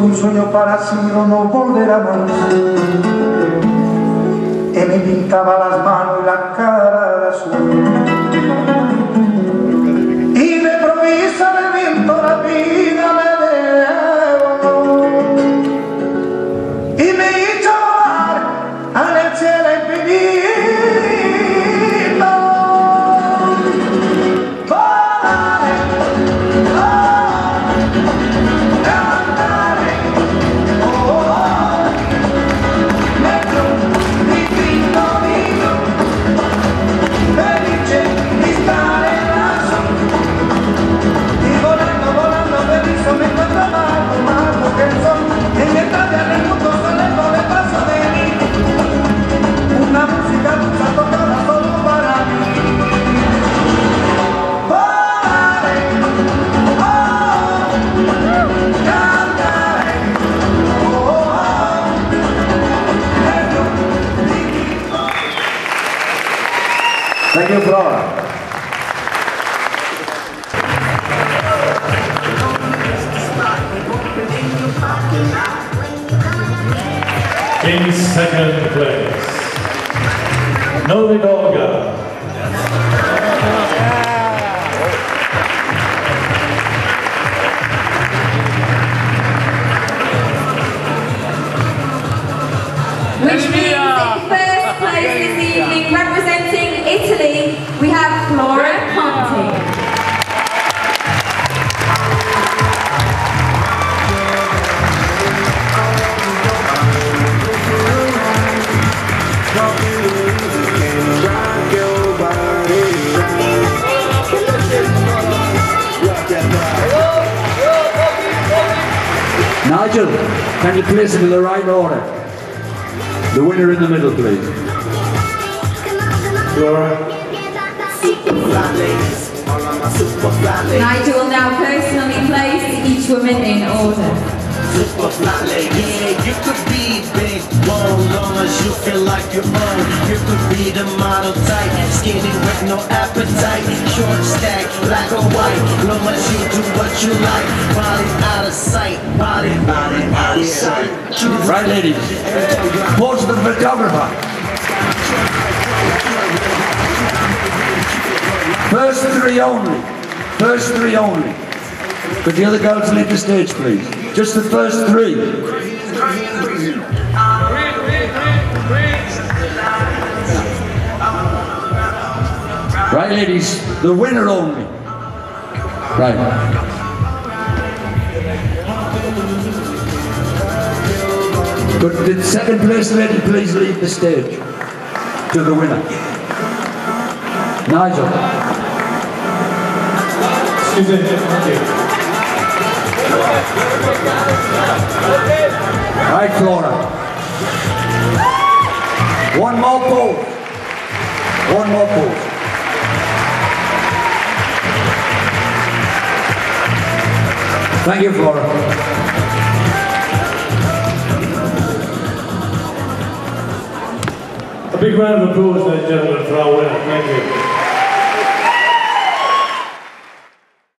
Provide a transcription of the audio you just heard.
un sueño parecido no volverá más. Y me pintaba las manos y la cara de azul. Y de improviso el viento la vida me devoró. Y me hizo volar al cielo infinito. Thank you, Flora. In second place, Novi Dolga. Which means in first place this evening, representing Italy, we have Flora Conti. Nigel, can you place them in the right order? The winner in the middle, please. Flora. Nigel will now personally place each woman in order. Yeah, you could be big, bone, long as you feel like your own. You could be the model type, skinny with no appetite, short stack, black or white, long as you do what you like. Body out of sight, body out of sight. Right, ladies. Pose to the photographer. First three only. First three only. Could the other girls leave the stage, please? Just the first three. Right, ladies. The winner only. Right. Could the second place lady please leave the stage to the winner? Nigel. Excuse me, thank you. Right, Flora. One more pose. One more pose. Thank you, Flora. A big round of applause, ladies and gentlemen, for our winner. Thank you.